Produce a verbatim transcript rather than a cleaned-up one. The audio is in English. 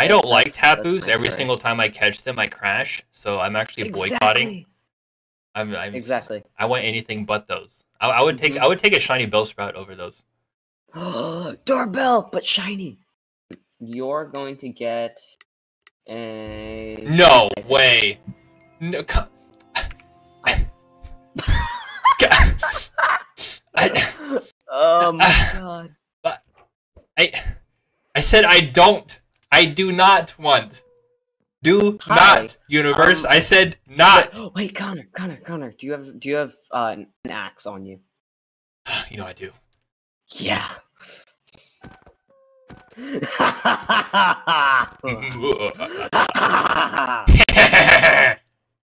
I don't like That's- Tapus. that's my Every story. single time I catch them, I crash. So I'm actually boycotting. Exactly. I'm, I'm Exactly. I want anything but those. I, I would take Mhm. I would take a shiny Bellsprout over those. Doorbell, but shiny. You're going to get a. No way. No. co- I, I, Oh my god. I I said I don't. I do not want. Do Hi. not, universe. Um, I said not. Wait, wait, Connor, Connor, Connor. Do you have do you have uh, an axe on you? You know I do. Yeah.